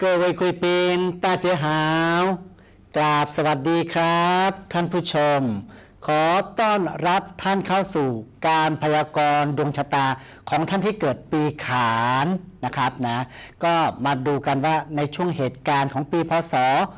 各位贵宾大家好กราบสวัสดีครับท่านผู้ชมขอต้อนรับท่านเข้าสู่การพยากรณ์ดวงชะตาของท่านที่เกิดปีขานนะครับนะก็มาดูกันว่าในช่วงเหตุการณ์ของปีพศ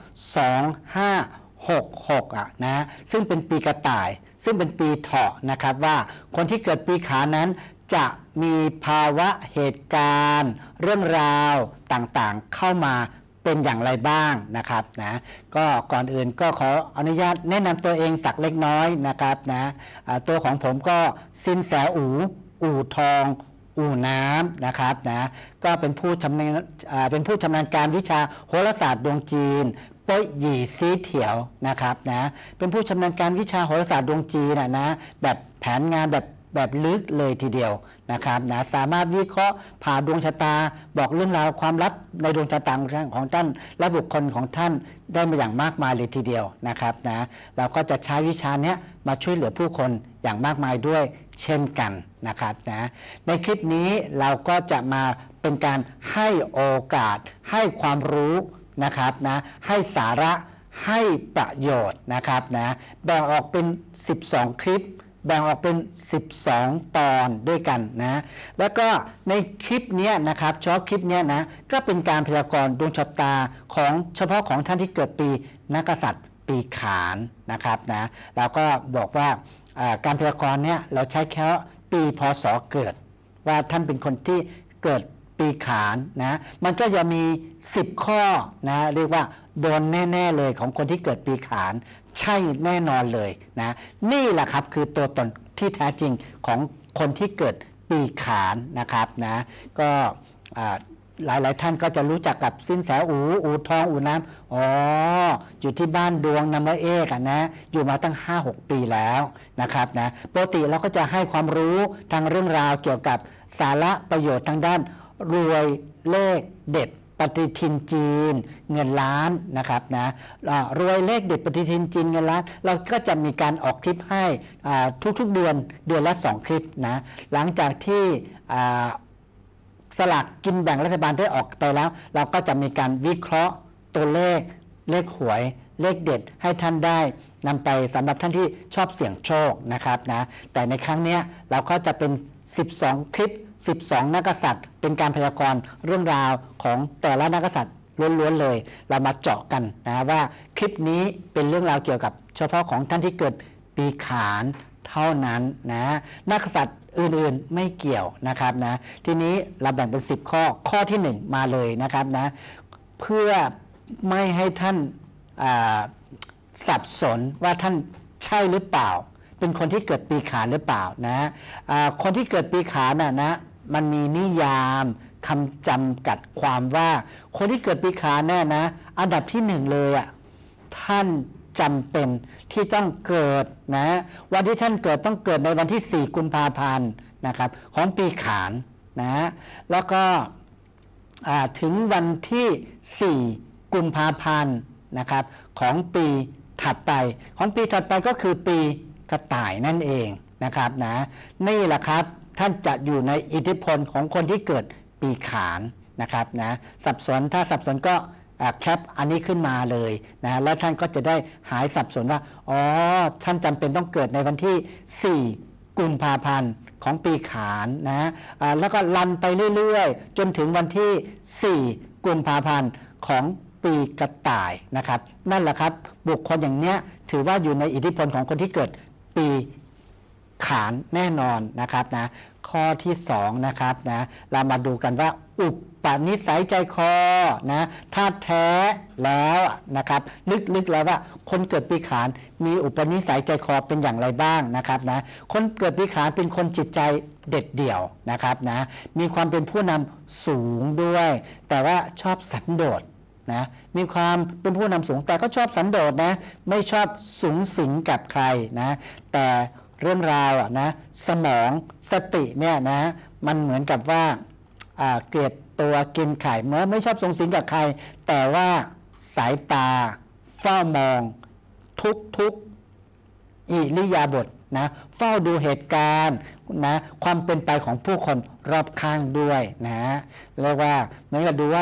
2566นะซึ่งเป็นปีกระต่ายซึ่งเป็นปีเถาะนะครับว่าคนที่เกิดปีขานนั้นจะมีภาวะเหตุการณ์เรื่องราวต่างๆเข้ามาเป็นอย่างไรบ้างนะครับนะก็ก่อนอื่นก็ขออนุญาตแนะนำตัวเองสักเล็กน้อยนะครับนะตัวของผมก็สินแสอู่ทองอู่น้ำนะครับนะก็เป็นผู้ชำนาญการวิชาโหราศาสตร์ดวงจีนเป้ยหยี่ซีเถียวนะครับนะเป็นผู้ชำนาญการวิชาโหราศาสตร์ดวงจีนนะแบบแผนงานแบบลึกเลยทีเดียวนะครับนะสามารถวิเคราะห์ผ่าดวงชะตาบอกเรื่องราวความลับในดวงชะตาของท่านและบุคคลของท่านได้มาอย่างมากมายเลยทีเดียวนะครับนะเราก็จะใช้วิชานี้มาช่วยเหลือผู้คนอย่างมากมายด้วยเช่นกันนะครับนะในคลิปนี้เราก็จะมาเป็นการให้โอกาสให้ความรู้นะครับนะให้สาระให้ประโยชน์นะครับนะแบ่งออกเป็น12คลิปแบ่งออกเป็น12ตอนด้วยกันนะแล้วก็ในคลิปนี้นะครับเฉพาะคลิปนี้นะก็เป็นการพยากรณ์ดวงชะตาของเฉพาะของท่านที่เกิดปีนักกษัตริย์ปีขานนะครับนะเราก็บอกว่าการพยากรณ์เนี่ยเราใช้แค่ปีพศเกิดว่าท่านเป็นคนที่เกิดปีขานนะมันก็จะมี10ข้อนะเรียกว่าโดนแน่ๆเลยของคนที่เกิดปีขานใช่แน่นอนเลยนะนี่แหละครับคือตัวตนที่แท้จริงของคนที่เกิดปีขานนะครับนะก็หลายท่านก็จะรู้จักกับสินแสอู่ทองอู่น้ำอยู่ที่บ้านดวงนำเอกนะอยู่มาตั้ง 5-6 ปีแล้วนะครับนะปกติเราก็จะให้ความรู้ทางเรื่องราวเกี่ยวกับสาระประโยชน์ทางด้านรวยเลขเด็ดปฏิทินจีนเงินล้านนะครับนะรวยเลขเด็ดปฏิทินจีนเงินล้านเราก็จะมีการออกคลิปให้ทุกๆเดือนละ2คลิปนะหลังจากที่สลากกินแบ่งรัฐบาลได้ออกไปแล้วเราก็จะมีการวิเคราะห์ตัวเลขหวยเลขเด็ดให้ท่านได้นำไปสำหรับท่านที่ชอบเสี่ยงโชคนะครับนะแต่ในครั้งนี้เราก็จะเป็น12คลิป12นักกษัตริย์เป็นการพยากรณ์เรื่องราวของแต่ละนักกษัตริย์ล้วนๆเลยเรามาเจาะกันนะว่าคลิปนี้เป็นเรื่องราวเกี่ยวกับเฉพาะของท่านที่เกิดปีขานเท่านั้นนะนักกษัตริย์อื่นๆไม่เกี่ยวนะครับนะทีนี้เราแบ่งเป็น10ข้อที่1มาเลยนะครับนะเพื่อไม่ให้ท่านสับสนว่าท่านใช่หรือเปล่าเป็นคนที่เกิดปีขานหรือเปล่านะคนที่เกิดปีขานนะมันมีนิยามคำจำกัดความว่าคนที่เกิดปีขานนะอันดับที่1เลยท่านจำเป็นที่ต้องเกิดนะวันที่ท่านเกิดต้องเกิดในวันที่4กุมภาพันธ์นะครับของปีขานนะแล้วก็ถึงวันที่4กุมภาพันธ์นะครับของปีถัดไปก็คือปีกระต่ายนั่นเองนะครับนะนี่แหละครับท่านจะอยู่ในอิทธิพลของคนที่เกิดปีขานนะครับนะถ้าสับสนก็แคปอันนี้ขึ้นมาเลยนะแล้วท่านก็จะได้หายสับสนว่าท่านจำเป็นต้องเกิดในวันที่4กุมภาพันธ์ของปีขานนะแล้วก็ลันไปเรื่อยๆจนถึงวันที่4กุมภาพันธ์ของปีกระต่ายนะครับนั่นแหละครับบุคคลอย่างเนี้ยถือว่าอยู่ในอิทธิพลของคนที่เกิดปีขานแน่นอนนะครับนะข้อที่2นะครับนะเรามาดูกันว่าอุปนิสัยใจคอนะถ้าแท้แล้วนะครับลึกๆแล้วว่าคนเกิดปีขานมีอุปนิสัยใจคอเป็นอย่างไรบ้างนะครับนะคนเกิดปีขานเป็นคนจิตใจเด็ดเดี่ยวนะครับนะมีความเป็นผู้นำสูงด้วยแต่ว่าชอบสันโดษนะมีความเป็นผู้นำสูงแต่ก็ชอบสันโดษนะไม่ชอบสุงสิงกับใครนะแต่เรื่องราวนะสมองสติเนี่ยนะมันเหมือนกับว่าเกลียดตัวกินไข่เมื่อไม่ชอบสุงสิงกับใครแต่ว่าสายตาเฝ้ามองทุกอิริยาบถนะเฝ้าดูเหตุการณ์นะความเป็นไปของผู้คนรอบข้างด้วยนะเรียกว่าเหมือนกับดูว่า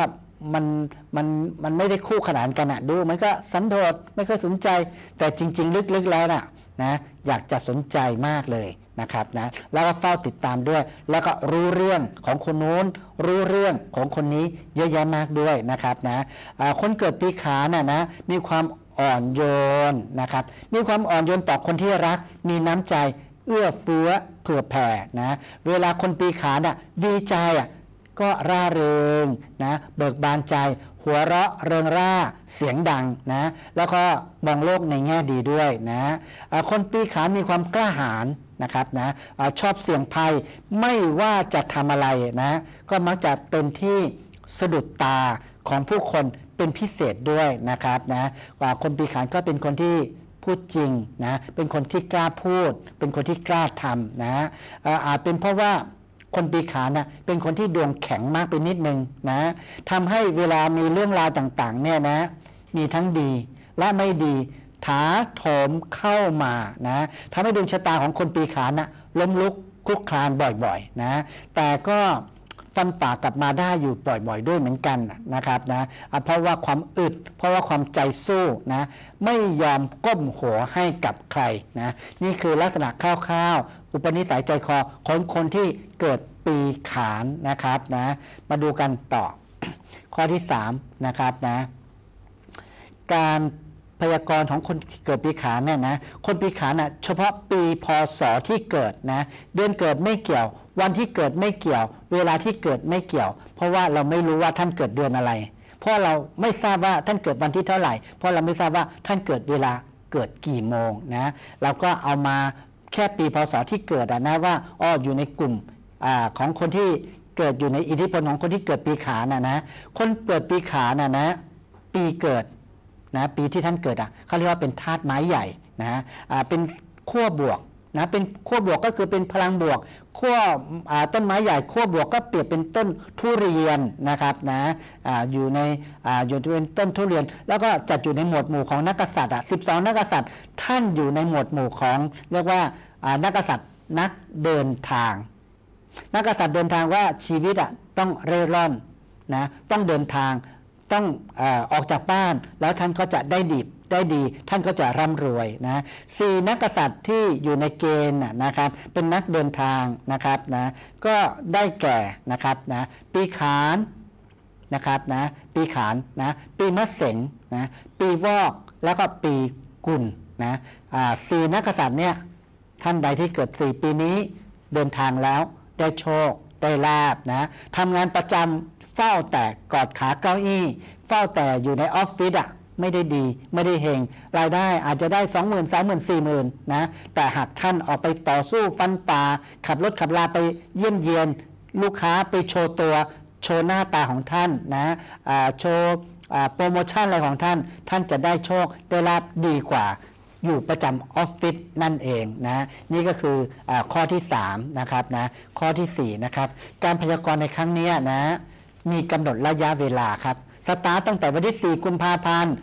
มันมันมันไม่ได้คู่ขนานกันดูมันก็สันโดษไม่ค่อยสนใจแต่จริงๆลึกๆแล้วนะอยากจะสนใจมากเลยนะครับนะแล้วก็เฝ้าติดตามด้วยแล้วก็รู้เรื่องของคนโน้นรู้เรื่องของคนนี้เยอะแยะมากด้วยนะครับนะคนเกิดปีขานนะมีความอ่อนโยนนะครับมีความอ่อนโยนต่อคนที่รักมีน้ำใจเอื้อเฟื้อเผื่อแผ่นะเวลาคนปีขานดีใจก็ร่าเริงนะเบิกบานใจหัวเราะเริงร่าเสียงดังนะแล้วก็มองโลกในแง่ดีด้วยนะคนปีขานมีความกล้าหาญนะครับนะชอบเสี่ยงภัยไม่ว่าจะทำอะไรนะก็มักจะเป็นที่สะดุดตาของผู้คนเป็นพิเศษด้วยนะครับนะคนปีขานก็เป็นคนที่พูดจริงนะเป็นคนที่กล้าพูดเป็นคนที่กล้าทำนะอาจเป็นเพราะว่าคนปีขานเป็นคนที่ดวงแข็งมากไปนิดนึงนะทำให้เวลามีเรื่องราวต่างๆเนี่ยนะมีทั้งดีและไม่ดีถาโถมเข้ามานะทำให้ดวงชะตาของคนปีขานล้มลุกคลุกคลานบ่อยๆนะแต่ก็ฟันฝ่ากลับมาได้อยู่บ่อยๆด้วยเหมือนกันนะครับนะเพราะว่าความอึดเพราะว่าความใจสู้นะไม่ยอมก้มหัวให้กับใครนะนี่คือลักษณะคร่าวๆอุปนิสัยใจคอของคนที่เกิดปีขานนะครับนะมาดูกันต่อ ข้อที่3นะครับนะการพยากรณ์ของคนเกิดปีขานเนี่ยนะคนปีขานเฉพาะปีพศที่เกิดนะเดือนเกิดไม่เกี่ยววันที่เกิดไม่เกี่ยวเวลาที่เกิดไม่เกี่ยวเพราะว่าเราไม่รู้ว่าท่านเกิดเดือนอะไรเพราะเราไม่ทราบว่าท่านเกิดวันที่เท่าไหร่เพราะเราไม่ทราบว่าท่านเกิดเวลาเกิดกี่โมงนะเราก็เอามาแค่ปีพศที่เกิดนะว่าอยู่ในกลุ่มของคนที่เกิดอยู่ในอิทธิพลของคนที่เกิดปีขานนะคนเกิดปีขานนะปีเกิดนะปีที่ท่านเกิดเขาเรียกว่าเป็นธาตุไม้ใหญ่นะเป็นขั้วบวกนะเป็นขั้วบวกก็คือเป็นพลังบวกขั้วต้นไม้ใหญ่ขั้วบวกก็เปรียบเป็นต้นทุเรียนนะครับนะอยู่เป็นต้นทุเรียนแล้วก็จัดอยู่ในหมวดหมู่ของนักกษัตริย์12นักกษัตริย์ท่านอยู่ในหมวดหมู่ของเรียกว่านักกษัตริย์นักเดินทางนักกษัตริย์เดินทางว่าชีวิตต้องเร่ร่อนนะต้องเดินทางต้องออกจากบ้านแล้วท่านก็จะได้ดีท่านก็จะร่ำรวยนะ4นักกษัตริย์ที่อยู่ในเกณฑ์นะครับเป็นนักเดินทางนะครับนะก็ได้แก่นะครับนะปีขานนะครับนะปีขานนะปีมะเสงนะปีวอกแล้วก็ปีกุลนะ4นักกษัตริย์เนี่ยท่านใดที่เกิด4ปีนี้เดินทางแล้วได้โชคได้ลาภนะทำงานประจำเฝ้าแต่กอดขาเก้าอี้เฝ้าแต่อยู่ในออฟฟิศไม่ได้ดีไม่ได้เฮงรายได้อาจจะได้ 20,000 30,000 40,000นะแต่หากท่านออกไปต่อสู้ฟันฝ่าขับรถขับลาไปเยี่ยมเยียนลูกค้าไปโชว์ตัวโชว์หน้าตาของท่านนะโชว์โปรโมชั่นอะไรของท่านจะได้โชคได้ลาภดีกว่าอยู่ประจำออฟฟิศนั่นเองนะนี่ก็คือข้อที่3นะครับนะข้อที่4นะครับการพยากรณ์ในครั้งนี้นะมีกำหนดระยะเวลาครับสตาร์ตตั้งแต่วันที่4กุมภาพันธ์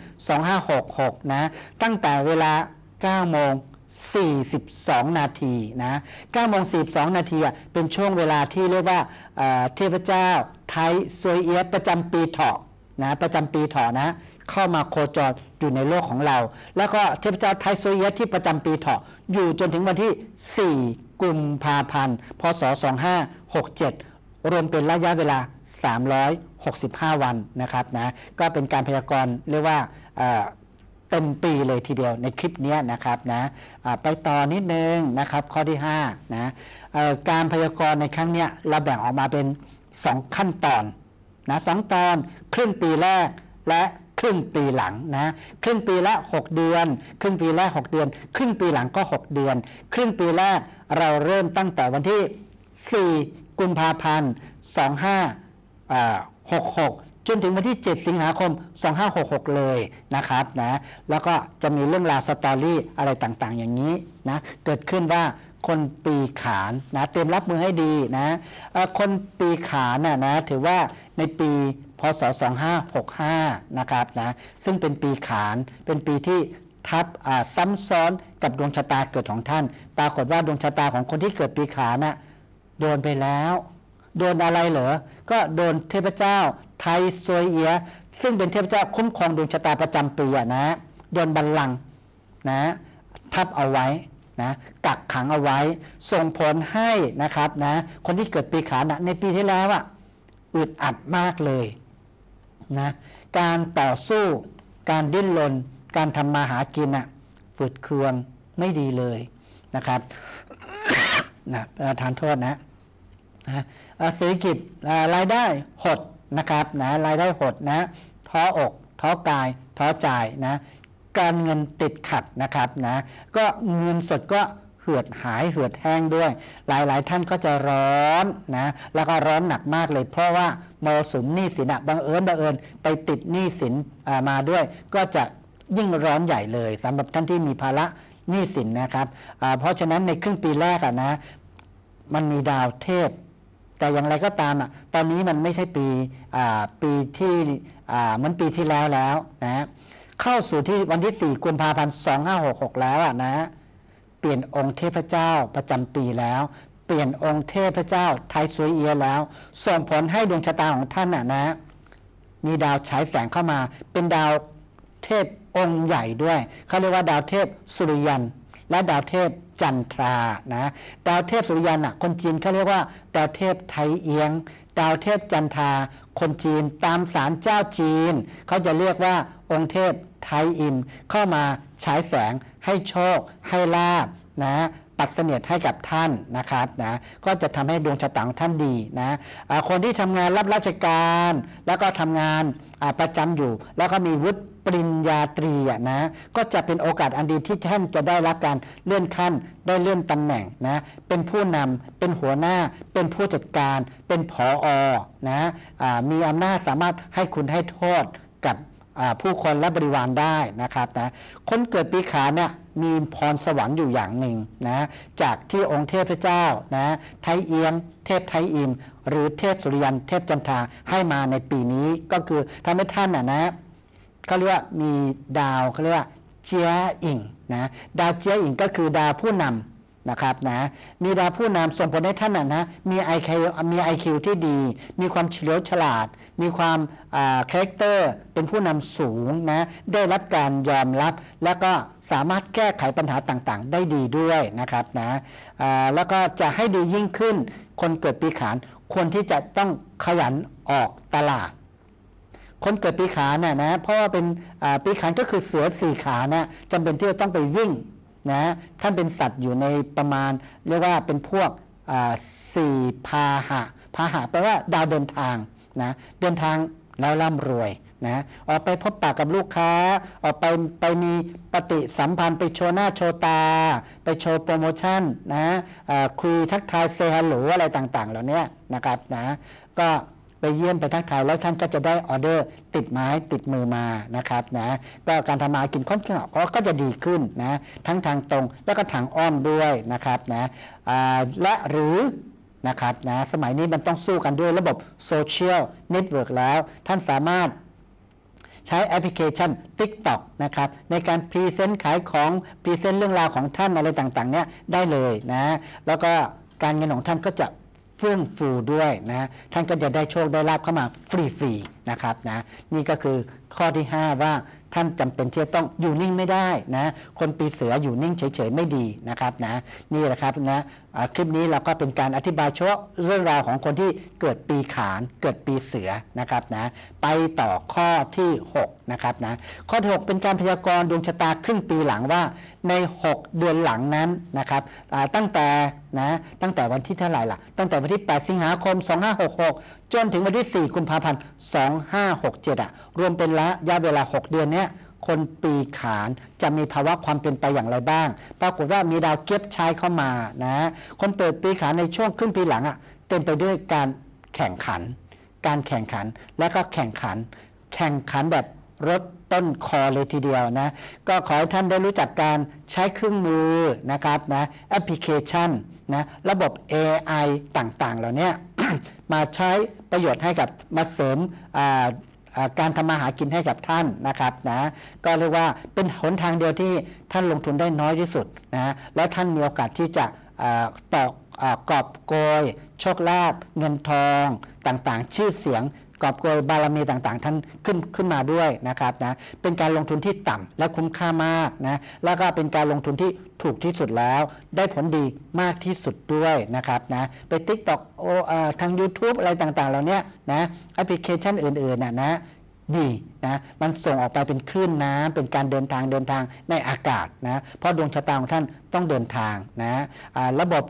2566นะตั้งแต่เวลา9 โมง 42 นาทีนะ9 โมง 42 นาทีเป็นช่วงเวลาที่เรียกว่าเทพเจ้าไทยซวยเอียะประจำปีเถาะนะประจำปีเถาะนะเข้ามาโคจรอยู่ในโลกของเราแล้วก็เทพเจ้าไทยซวยเอียะที่ประจำปีเถาะอยู่จนถึงวันที่4กุมภาพันธ์พศ2567รวมเป็นระยะเวลา365 วันนะครับนะก็เป็นการพยากรณ์เรียกว่าเต็มปีเลยทีเดียวในคลิปนี้นะครับนะไปต่อนิดนึงนะครับข้อที่5นะการพยากรณ์ในครั้งนี้เราแบ่งออกมาเป็น2ขั้นตอนนะ2ตอนครึ่งปีแรกและครึ่งปีหลังนะครึ่งปีละ6เดือนครึ่งปีแรก6เดือนครึ่งปีหลังก็6เดือนครึ่งปีแรกเราเริ่มตั้งแต่วันที่4กุมภาพันธ์2566จนถึงวันที่7สิงหาคม2566เลยนะครับนะแล้วก็จะมีเรื่องราวสตอรี่อะไรต่างๆอย่างนี้นะเกิดขึ้นว่าคนปีขานนะเตรียมรับมือให้ดีนะคนปีขานนะถือว่าในปีพศ2565นะครับนะซึ่งเป็นปีขานเป็นปีที่ทับซ้ำซ้อนกับดวงชะตาเกิดของท่านปรากฏว่าดวงชะตาของคนที่เกิดปีขานโดนไปแล้วโดนอะไรเหรอก็โดนเทพเจ้าไทซวยเอียซึ่งเป็นเทพเจ้าคุ้มครองดวงชะตาประจำปีนะโดนบัลลังก์นะทับเอาไว้นะกักขังเอาไว้ส่งผลให้นะครับนะคนที่เกิดปีขานในปีที่แล้วอึดอัดมากเลยนะการต่อสู้การดิ้นรนการทำมาหากินฝืดเคืองไม่ดีเลยนะครับนะทานโทษนะเศรษฐกิจรายได้หดนะครับนะรายได้หดนะท้ออกท้อกายท้อใจนะการเงินติดขัดนะครับนะก็เงินสดก็เหือดหายเหือดแห้งด้วยหลายท่านก็จะร้อนนะแล้วก็ร้อนหนักมากเลยเพราะว่ามรสุมหนี้สินบังเอิญไปติดหนี้สินมาด้วยก็จะยิ่งร้อนใหญ่เลยสำหรับท่านที่มีภาระหนี้สินนะครับเพราะฉะนั้นในครึ่งปีแรกนะมันมีดาวเทพแต่อย่างไรก็ตามตอนนี้มันไม่ใช่ปีที่เหมือนปีที่แล้วนะเข้าสู่ที่วันที่4 กุมภาพันธ์ 2566แล้วนะเปลี่ยนองค์เทพเจ้าประจำปีแล้วเปลี่ยนองค์เทพเจ้าไทซวยเอียแล้วส่งผลให้ดวงชะตาของท่านนะมีดาวฉายแสงเข้ามาเป็นดาวเทพองค์ใหญ่ด้วยเขาเรียกว่าดาวเทพสุริยันและดาวเทพจันทรานะดาวเทพสุริยันคนจีนเขาเรียกว่าดาวเทพไทเอียงดาวเทพจันทราคนจีนตามศาลเจ้าจีนเขาจะเรียกว่าองค์เทพไทอิมเข้ามาฉายแสงให้โชคให้ลาภนะปัดเสนียดให้กับท่านนะครับนะก็จะทำให้ดวงชะตาของท่านดีนะคนที่ทำงานรับราชการแล้วก็ทำงานประจำอยู่แล้วก็มีวุฒิปริญญาตรีนะก็จะเป็นโอกาสอันดีที่ท่านจะได้รับการเลื่อนขั้นได้เลื่อนตำแหน่งนะเป็นผู้นำเป็นหัวหน้าเป็นผู้จัดการเป็นผอ.นะมีอำนาจสามารถให้คุณให้โทษกับผู้คนและบริวารได้นะครับนะคนเกิดปีขานเนี่ยมีพรสวรรค์อยู่อย่างหนึ่งนะจากที่องค์เทพเจ้านะไทเอียงเทพไทอิมหรือเทพสุริยันเทพจันทราให้มาในปีนี้ก็คือทำให้ท่านนะเขาเรียกว่ามีดาวเขาเรียกว่าเจียอิงนะดาวเจียอิงก็คือดาวผู้นำนะครับนะมีดาวผู้นำส่งผลให้ท่านนะมี IQ ที่ดีมีความเฉลียวฉลาดมีความคาแรคเตอร์เป็นผู้นำสูงนะได้รับการยอมรับแล้วก็สามารถแก้ไขปัญหาต่างๆได้ดีด้วยนะครับนะแล้วก็จะให้ดียิ่งขึ้นคนเกิดปีขานควรที่จะต้องขยันออกตลาดคนเกิดปีขานนะเพราะว่าเป็นปีขานก็คือเสือ4 ขานะจำเป็นที่จะต้องไปวิ่งนะท่านเป็นสัตว์อยู่ในประมาณเรียกว่าเป็นพวก4 พาหะแปลว่าดาวเดินทางนะเดินทางแล้วร่ำรวยนะออกไปพบปะกับลูกค้าออกไปมีปฏิสัมพันธ์ไปโชว์หน้าโชว์ตาไปโชว์โปรโมชั่นนะคุยทักทายเซฮัลโหลอะไรต่างๆเหล่านี้นะครับนะก็ไปเยี่ยมไปทักทายแล้วท่านก็จะได้ออเดอร์ติดไม้ติดมือมานะครับนะก็การทำมากินค่อนข้างก็จะดีขึ้นนะทั้งทางตรงแล้วก็ทางอ้อมด้วยนะครับนะและหรือนะครับนะสมัยนี้มันต้องสู้กันด้วยระบบโซเชียลเน็ตเวิร์กแล้วท่านสามารถใช้แอปพลิเคชัน TikTok นะครับในการพรีเซนต์ขายของพรีเซนต์เรื่องราวของท่านอะไรต่างๆเนี่ยได้เลยนะแล้วก็การเงินของท่านก็จะเฟื่องฟูด้วยนะท่านก็จะได้โชคได้ลาภเข้ามาฟรีๆนะครับนะนี่ก็คือข้อที่5ว่าท่านจำเป็นที่จะต้องอยู่นิ่งไม่ได้นะคนปีเสืออยู่นิ่งเฉยๆไม่ดีนะครับนะนี่แหละครับนะคลิปนี้เราก็เป็นการอธิบายเฉพาะเรื่องราวของคนที่เกิดปีขานเกิดปีเสือนะครับนะไปต่อข้อที่6นะครับนะข้อที่6เป็นการพยากรณ์ดวงชะตาครึ่งปีหลังว่าใน6 เดือนหลังนั้นนะครับตั้งแต่วันที่เท่าไหร่ล่ะตั้งแต่วันที่8 สิงหาคม 2566จนถึงวันที่4 กุมภาพันธ์ 2567รวมเป็นระยะเวลา6 เดือนนี้คนปีขานจะมีภาวะความเป็นไปอย่างไรบ้างปรากฏว่ามีดาวเก็บใช้เข้ามานะคนเปิดปีขานในช่วงครึ่งปีหลังเต็มไปด้วยการแข่งขันและก็แข่งขันแบบรถต้นคอเลยทีเดียวนะก็ขอให้ท่านได้รู้จักการใช้เครื่องมือนะครับนะแอปพลิเคชันนะระบบ AI ต่างๆเหล่านี้ มาใช้ประโยชน์ให้กับมาเสริมการทำมาหากินให้กับท่านนะครับนะก็เรียกว่าเป็นหนทางเดียวที่ท่านลงทุนได้น้อยที่สุดนะและท่านมีโอกาสที่จะกอบโกยโชคลาภเงินทองต่างๆชื่อเสียงกอบโกยบารมีต่างๆท่านขึ้นมาด้วยนะครับนะเป็นการลงทุนที่ต่ำและคุ้มค่ามากนะแล้วก็เป็นการลงทุนที่ถูกที่สุดแล้วได้ผลดีมากที่สุดด้วยนะครับนะไป TikTok ทาง YouTube อะไรต่างๆเหล่านี้นะแอปพลิเคชันอื่นๆนะดีนะมันส่งออกไปเป็นคลื่นน้ำเป็นการเดินทางในอากาศนะเพราะดวงชะตาของท่านต้องเดินทางนะระบบ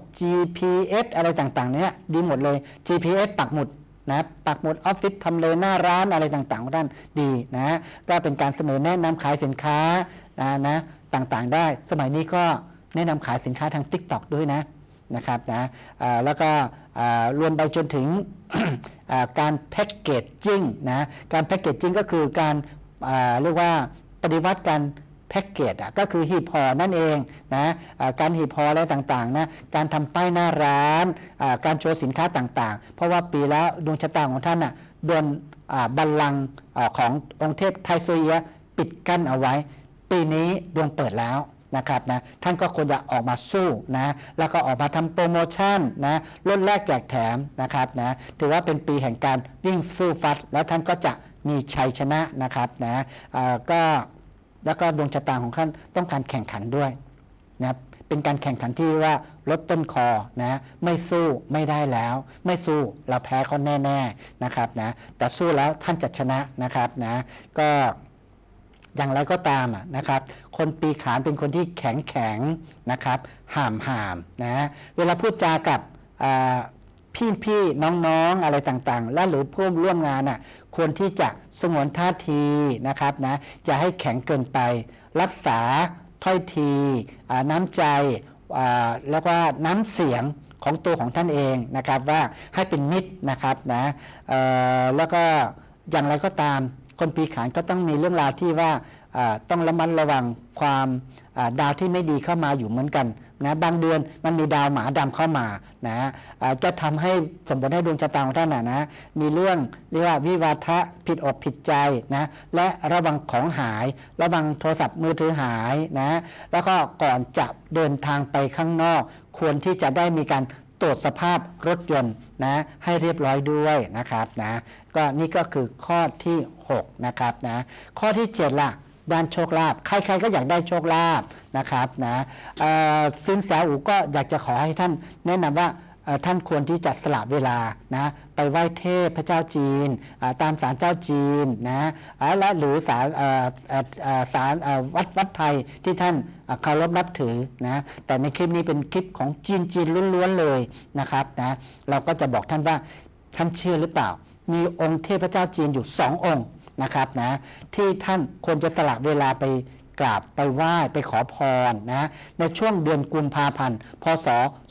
GPS อะไรต่างๆเนี่ยดีหมดเลย GPS ปักหมุดนะปักหมุดออฟฟิศทำเลหน้าร้านอะไรต่างๆของท่านดีนะก็เป็นการเสนอแนะนำขายสินค้านะต่างๆได้สมัยนี้ก็แนะนำขายสินค้าทาง TikTok ด้วยนะครับนะแล้วก็รวมไปจนถึง การแพ็กเกจจิ้งนะการแพ็กเกจจิ้งก็คือการเรียกว่าปฏิวัติการแพ็กเกจก็คือหีบห่อนั่นเองนะการหีบห่ออะไรต่างๆนะการทำป้ายหน้าร้านการโชว์สินค้าต่างๆเพราะว่าปีแล้วดวงชะตาของท่านโดนบัลลังก์ขององค์เทพไทเซเอียปิดกั้นเอาไว้ปีนี้ดวงเปิดแล้วนะครับนะท่านก็ควรจะออกมาสู้นะแล้วก็ออกมาทำโปรโมชั่นนะลดแลกแจกแถมนะครับนะถือว่าเป็นปีแห่งการวิ่งสู้ฟัดแล้วท่านก็จะมีชัยชนะนะครับนะก็แล้วก็ดวงชะตาของท่านต้องการแข่งขันด้วยนะเป็นการแข่งขันที่ว่าลดต้นคอนะไม่สู้ไม่ได้แล้วไม่สู้เราแพ้เขาแน่ๆนะครับนะแต่สู้แล้วท่านจะชนะนะครับนะก็อย่างไรก็ตามนะครับคนปีขานเป็นคนที่แข็งนะครับห่ามนะเวลาพูดจากับพี่น้องอะไรต่างๆและหรือผู้ร่วมงานควรที่จะสงวนท่าทีนะครับนะอย่าให้แข็งเกินไปรักษาถ้อยทีน้ำใจแล้วก็น้ำเสียงของตัวของท่านเองนะครับว่าให้เป็นมิตรนะครับนะแล้วก็อย่างไรก็ตามคนปีขานก็ต้องมีเรื่องราวที่ว่าต้องระมัดระวังความดาวที่ไม่ดีเข้ามาอยู่เหมือนกันนะบางเดือนมันมีดาวหมาดำเข้ามานะจะทำให้สมบูรณ์ให้ดวงชะตาของท่านนะมีเรื่องเรียกว่าวิวาทะผิดอกผิดใจนะและระวังของหายระวังโทรศัพท์มือถือหายนะแล้วก็ก่อนจะเดินทางไปข้างนอกควรที่จะได้มีการตรวจสภาพรถยนต์นะให้เรียบร้อยด้วยนะครับนะก็นี่ก็คือข้อที่6นะครับนะข้อที่7ล่ะด้านโชคลาภใครๆก็อยากได้โชคลาภนะครับนะสินแสอูก็อยากจะขอให้ท่านแนะนำว่าท่านควรที่จะสละเวลานะไปไหว้เทพพระเจ้าจีนตามศาลเจ้าจีนนะและหรือศาลวัดไทยที่ท่านเคารพนับถือนะแต่ในคลิปนี้เป็นคลิปของจีนล้วนๆเลยนะครับนะเราก็จะบอกท่านว่าท่านเชื่อหรือเปล่ามีองค์เทพเจ้าจีนอยู่2 องค์นะครับนะที่ท่านควรจะสละเวลาไปกราบไปไหว้ไปขอพรนะในช่วงเดือนกุมภาพันธ์พศ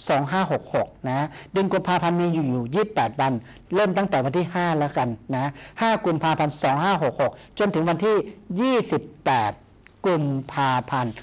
2566นะเดือนกุมภาพันธ์มีอยู่28 วันเริ่มตั้งแต่วันที่5แล้วกันนะ5 กุมภาพันธ์2566จนถึงวันที่28 กุมภาพันธ์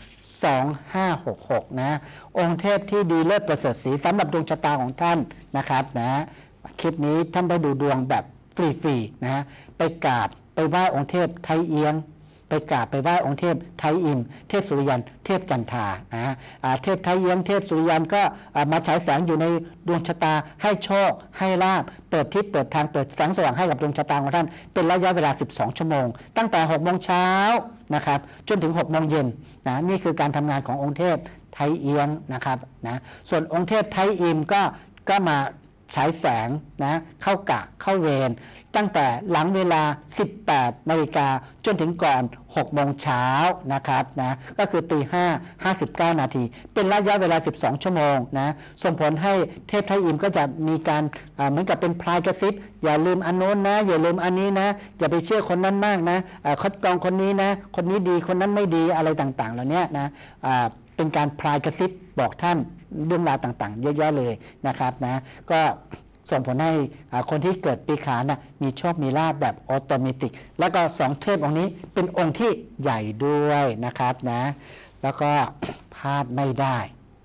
2566นะองค์เทพที่ดีเลิศประเสริฐศรีสำหรับดวงชะตาของท่านนะครับนะคลิปนี้ท่านได้ดูดวงแบบฟรีๆนะไปกราบไปไหว้องค์เทพไทเอียงไปกราบไปไหว้องค์เทพไทอิมเทพสุริยันเทพจันทรานะเทพไทเอียงเทพสุริยันก็มาฉายแสงอยู่ในดวงชะตาให้โชคให้ลาภเปิดทิศเปิดทางเปิดแสงสว่างให้กับดวงชะตาของท่านเป็นระยะเวลา12 ชั่วโมงตั้งแต่6 โมงเช้านะครับจนถึง6 โมงเย็นนะนี่คือการทำงานขององค์เทพไทเอียงนะครับนะส่วนองค์เทพไทอิมก็มาฉายแสงนะเข้ากะเข้าเวรตั้งแต่หลังเวลา 18 นาฬิกาจนถึงก่อน 6 โมงเช้านะครับนะก็คือตี 5:59 นาทีเป็นระยะเวลา12 ชั่วโมงนะส่งผลให้เทพไทอิมก็จะมีการเหมือนกับเป็นพลายกระซิบอย่าลืมอันโน้นนะอย่าลืมอันนี้นะอย่าไปเชื่อคนนั้นมากนะคัดกรองคนนี้นะคนนี้ดีคนนั้นไม่ดีอะไรต่างๆเหล่านี้นะเป็นการพลายกระซิบบอกท่านเรื่องราวต่างๆเยอะแยะเลยนะครับนะก็ส่งผลให้คนที่เกิดปีขานมีโชคมีลาภแบบออโตเมติกแล้วก็2 เทพองค์นี้เป็นองค์ที่ใหญ่ด้วยนะครับนะแล้วก็พลาดไม่ได้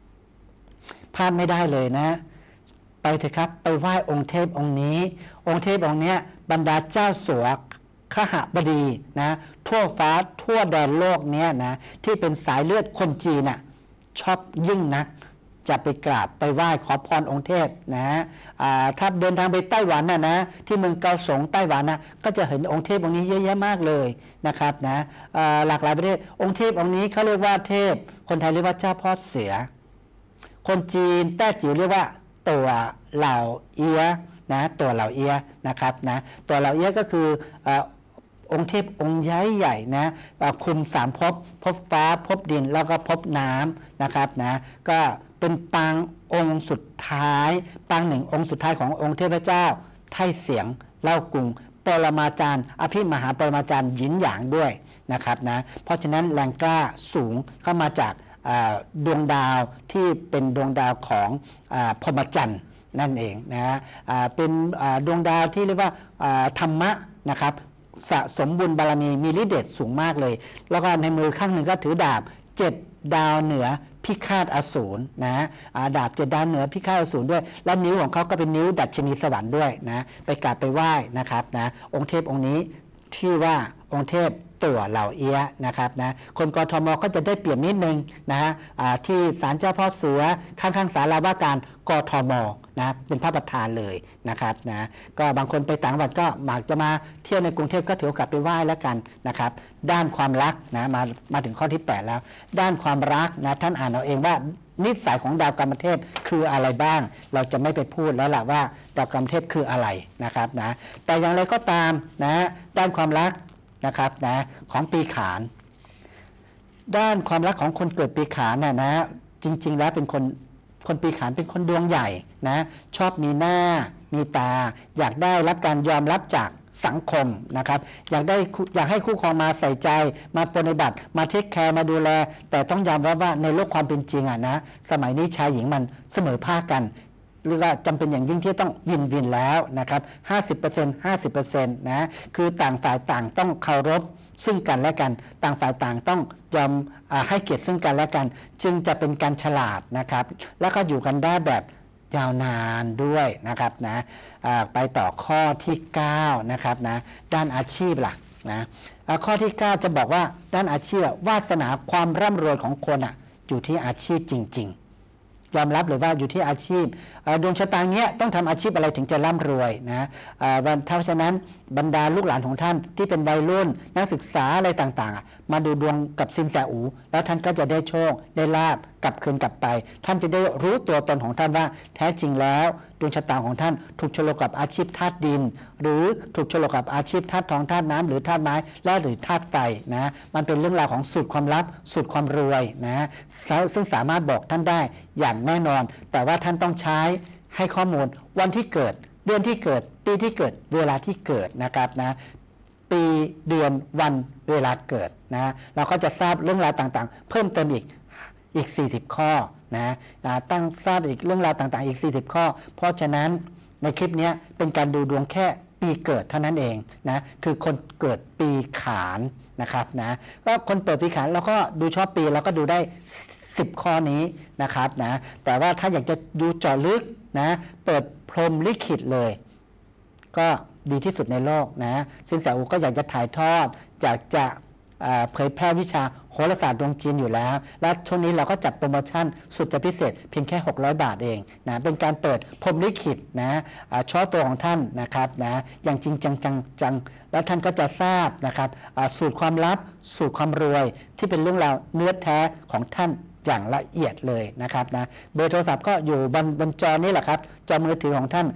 เลยนะไปเถอะครับไปไหว้องค์เทพองค์นี้องค์เทพองค์นี้บรรดาเจ้าสัวขหบดีนะทั่วฟ้าทั่วแดนโลกเนี้ยนะที่เป็นสายเลือดคนจีนชอบยิ่งนักจะไปกราบไปไหว้ขอพรองค์เทพนะถ้าเดินทางไปไต้หวันนะที่เมืองเกาสงไต้หวันนะก็จะเห็นองค์เทพองค์นี้เยอะแยะมากเลยนะครับนะหลากหลายประเทศองค์เทพองค์นี้เขาเรียกว่าเทพคนไทยเรียกว่าเจ้าพ่อเสือคนจีนแต้จิ๋วเรียกว่าตัวเหล่าเอียนะตัวเหล่าเอียนะครับนะตัวเหล่าเอียก็คือองค์เทพองค์ใหญ่ๆนะคุม3 ภพภพฟ้าภพดินแล้วก็ภพน้ำนะครับนะก็เป็นปางองค์สุดท้ายปาง1องค์สุดท้ายขององค์เทพเจ้าไท่เสียงเล่ากุงปรมาจารย์อภิมหาปรมาจารย์หยินหยางด้วยนะครับนะเพราะฉะนั้นแรงกล้าสูงเข้ามาจากดวงดาวที่เป็นดวงดาวของพรหมจรรย์นั่นเองนะเป็นดวงดาวที่เรียกว่าธรรมะนะครับสะสมบุญบารมีมีฤทธิ์เดชสูงมากเลยแล้วก็ในมือข้างหนึ่งก็ถือดาบ7 ดาวเหนือพิฆาตอสูรนะดาบ7 ดาวเหนือพิฆาตอสูรด้วยและนิ้วของเขาก็เป็นนิ้วดัชนีสวรรค์ด้วยนะไปกราบไปไหว้นะครับนะองค์เทพองค์นี้ชื่อว่าองค์เทพตัวเหล่าเอียะนะครับนะคนกทมก็จะได้เปรียบนิดนึงนะฮะที่ศาลเจ้าพ่อเสือข้างๆศาลาว่าการกทมนะเป็นพระประธานเลยนะครับนะก็บางคนไปต่างจังหวัดก็มักจะมาเที่ยวในกรุงเทพก็ถือโอกาสไปไหว้แล้วกันนะครับด้านความรักนะมาถึงข้อที่8แล้วด้านความรักนะท่านอ่านเอาเองว่านิสัยของดาวกรรมเทพคืออะไรบ้างเราจะไม่ไปพูดแล้วล่ะว่าดาวกรรมเทพคืออะไรนะครับนะแต่อย่างไรก็ตามนะด้านความรักนะครับนะของปีขานด้านความรักของคนเกิดปีขานนะจริงๆแล้วเป็นคนปีขานเป็นคนดวงใหญ่นะชอบมีหน้ามีตาอยากได้รับการยอมรับจากสังคมนะครับอยากให้คู่ครองมาใส่ใจมาปฏิบัติมาเทคแคร์มาดูแลแต่ต้องยอมรับว่าในโลกความเป็นจริงนะสมัยนี้ชายหญิงมันเสมอภาคกันหรือว่าจำเป็นอย่างยิ่งที่ต้องวินแล้วนะครับ 50% นะคือต่างฝ่ายต่างต้องเคารพซึ่งกันและกันต่างฝ่ายต่างต้องยอมให้เกียรติซึ่งกันและกันจึงจะเป็นการฉลาดนะครับแล้วก็อยู่กันได้แบบยาวนานด้วยนะครับนะไปต่อข้อที่9นะครับนะด้านอาชีพล่ะนะข้อที่9จะบอกว่าด้านอาชีพวาสนาความร่ำรวยของคนอยู่ที่อาชีพจริงๆยอมรับเลยว่าอยู่ที่อาชีพดวงชะตาเนี้ยต้องทำอาชีพอะไรถึงจะร่ำรวยนะเพราะฉะนั้นบรรดาลูกหลานของท่านที่เป็นวัยรุ่นนักศึกษาอะไรต่างๆมาดูดวงกับซินแสอูแล้วท่านก็จะได้โชคได้ลาภกลับคืนกลับไปท่านจะได้รู้ตัวตนของท่านว่าแท้จริงแล้วดวงชะตาของท่านถูกโฉลกกับอาชีพธาตุดินหรือถูกโฉลกกับอาชีพธาตุทองธาตุน้ำหรือธาตุไม้และหรือธาตุไฟนะมันเป็นเรื่องราวของสูตรความลับสูตรความรวยนะซึ่งสามารถบอกท่านได้อย่างแน่นอนแต่ว่าท่านต้องใช้ให้ข้อมูลวันที่เกิดเดือนที่เกิดปีที่เกิดเวลาที่เกิดนะครับนะปีเดือนวันเวลาเกิดนะเราก็จะทราบเรื่องราวต่างๆเพิ่มเติมอีก40 ข้อนะตั้งทราบอีกเรื่องราวต่างๆอีก40 ข้อเพราะฉะนั้นในคลิปนี้เป็นการดูดวงแค่ปีเกิดเท่านั้นเองนะคือคนเกิดปีขานนะครับนะก็คนเปิดปีขานเราก็ดูชอบปีเราก็ดูได้10 ข้อนี้นะครับนะแต่ว่าถ้าอยากจะดูเจาะลึกนะเปิดพรหมลิขิตเลยก็ดีที่สุดในโลกนะสินแสอูก็อยากจะถ่ายทอดอยากจะเผยแพร่วิชาโหราศาสตร์ดวงจีนอยู่แล้วและช่วงนี้เราก็จัดโปรโมชั่นสุดจะพิเศษเพียงแค่600 บาทเองนะเป็นการเปิดพรหมลิขิตนะช้อตัวของท่านนะครับนะอย่างจริงจังแล้วท่านก็จะทราบนะครับสูตรความลับสูตรความรวยที่เป็นเรื่องราวเนื้อแท้ของท่านอย่างละเอียดเลยนะครับนะเบอร์โทรศัพท์ก็อยู่บนจอนี้แหละครับจอมือถือของท่าน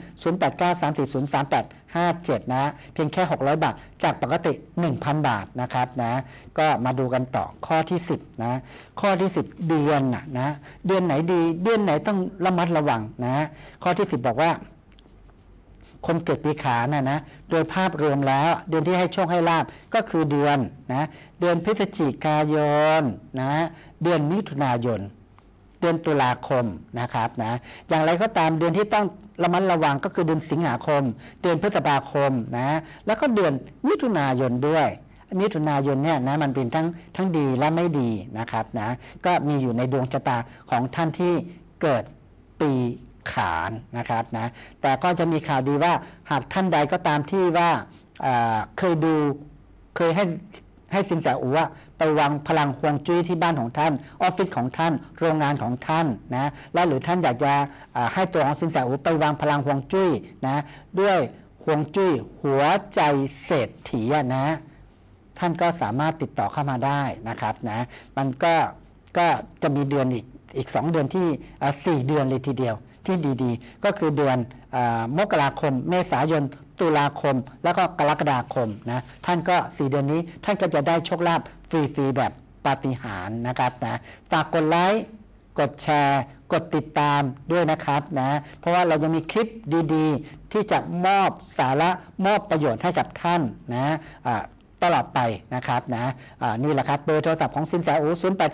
0893403857นะเพียงแค่600 บาทจากปกติ 1,000 บาทนะครับนะก็มาดูกันต่อข้อที่10นะข้อที่10เดือนนะเดือนไหนดีเดือนไหนต้องระมัดระวังนะข้อที่10บอกว่าคนเกิดปีขานนะโดยภาพรวมแล้วเดือนที่ให้โชคให้ลาภก็คือเดือนนะเดือนพฤศจิกายนนะเดือนมิถุนายนเดือนตุลาคมนะครับนะอย่างไรก็ตามเดือนที่ต้องระมัดระวังก็คือเดือนสิงหาคมเดือนพฤษภาคมนะแล้วก็เดือนมิถุนายนด้วยมิถุนายนเนี่ยนะมันเป็นทั้งดีและไม่ดีนะครับนะก็มีอยู่ในดวงชะตาของท่านที่เกิดปีขานนะครับนะแต่ก็จะมีข่าวดีว่าหากท่านใดก็ตามที่ว่าเคยให้ให้สินแสอูไปวางพลังฮวงจุ้ยที่บ้านของท่านออฟฟิศของท่านโรงงานของท่านนะและหรือท่านอยากจะให้ตัวของสินแสอูไปวางพลังฮวงจุ้ยนะด้วยฮวงจุ้ยหัวใจเศรษฐีนะท่านก็สามารถติดต่อเข้ามาได้นะครับนะมันก็จะมีเดือนอีก2 เดือนที่4 เดือนเลยทีเดียวที่ดีๆก็คือเดือนมกราคมเมษายนตุลาคมแล้วก็กรกฎาคมนะท่านก็4 เดือนนี้ท่านก็จะได้โชคลาภฟรีๆแบบปาฏิหาริย์นะครับนะฝากกดไลค์กดแชร์กดติดตามด้วยนะครับนะเพราะว่าเรายังมีคลิปดีๆที่จะมอบสาระมอบประโยชน์ให้กับท่านนะตลอดไปนะครับนะนี่แหละครับเบอร์โทรศัพท์ของสินแสอู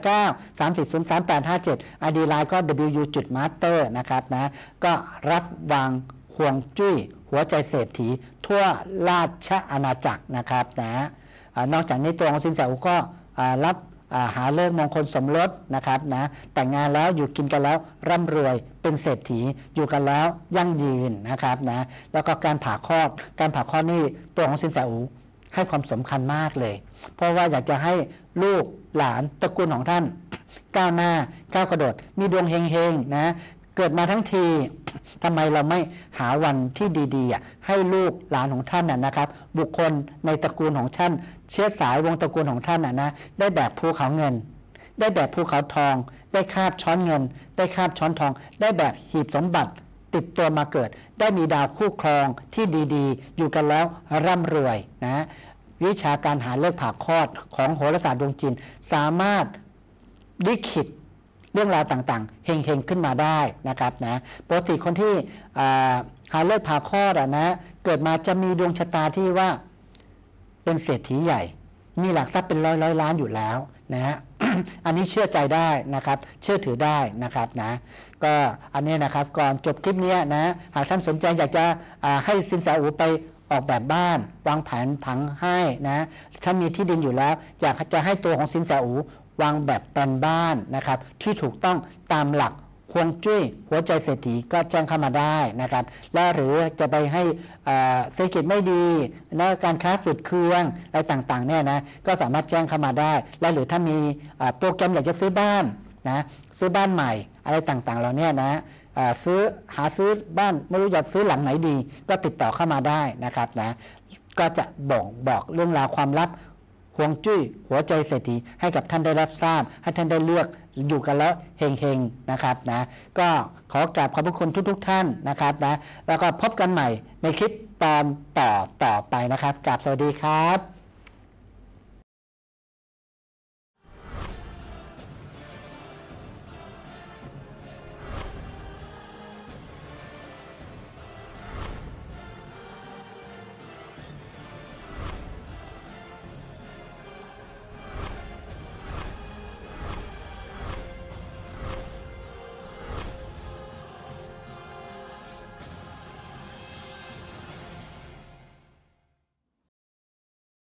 0893403857 ID Line ก็ wu.master นะครับนะก็รับวางห่วงจุ้ยหัวใจเศรษฐีทั่วราชอาณาจักรนะครับนะนอกจากนี้ตัวของสินแสอูก็รับหาเลิกมงคลสมรสนะครับนะแต่งงานแล้วอยู่กินกันแล้วร่ำรวยเป็นเศรษฐีอยู่กันแล้วยั่งยืนนะครับนะแล้วก็การผ่าคลอดนี่ตัวของสินแสอูให้ความสำคัญมากเลยเพราะว่าอยากจะให้ลูกหลานตระกูลของท่านก้าวหน้าก้าวกระโดดมีดวงเฮงๆนะเกิดมาทั้งทีทำไมเราไม่หาวันที่ดีๆให้ลูกหลานของท่านนะครับบุคคลในตระกูลของท่านเชื้อสายวงตระกูลของท่านนะได้แบกภูเขาเงินได้แบกภูเขาทองได้คาบช้อนเงินได้คาบช้อนทองได้แบกหีบสมบัติติดตัวมาเกิดได้มีดาวคู่ครองที่ดีๆอยู่กันแล้วร่ำรวยนะวิชาการหาเลิกผ่าคลอดของโหราศาสตร์ดวงจิตสามารถลิขิตเรื่องราวต่างๆเฮงๆขึ้นมาได้นะครับนะปกติคนที่หาเลิกผ่าคลอดนะเกิดมาจะมีดวงชะตาที่ว่าเป็นเศรษฐีใหญ่มีหลักทรัพย์เป็นร้อยล้านอยู่แล้วนะฮะ อันนี้เชื่อใจได้นะครับเชื่อถือได้นะครับนะก็อันนี้นะครับก่อนจบคลิปนี้นะหากท่านสนใจอยากจะให้สินแสอูไปออกแบบบ้านวางแผนผังให้นะถ้ามีที่ดินอยู่แล้วอยากจะให้ตัวของสินแสอูวางแบบแปลนบ้านนะครับที่ถูกต้องตามหลักฮวงจุ้ยหัวใจเศรษฐีก็แจ้งเข้ามาได้นะครับและหรือจะไปให้เศรษฐกิจไม่ดีและการค้าฝืดเคืองอะไรต่างๆเนี่ยนะก็สามารถแจ้งเข้ามาได้และหรือถ้ามีโปรแกรมอยากจะซื้อบ้านนะซื้อบ้านใหม่อะไรต่างๆเราเนี่ยนะหาซื้อบ้านไม่รู้จะซื้อหลังไหนดีก็ติดต่อเข้ามาได้นะครับนะก็จะบอกเรื่องราวความลับฮวงจุ้ยหัวใจเศรษฐีให้กับท่านได้รับทราบให้ท่านได้เลือกอยู่กันแล้วเฮงๆนะครับนะก็ขอกราบขอบพระคุณทุกท่านนะครับนะแล้วก็พบกันใหม่ในคลิปตอนต่อไปนะครับกราบสวัสดีครับ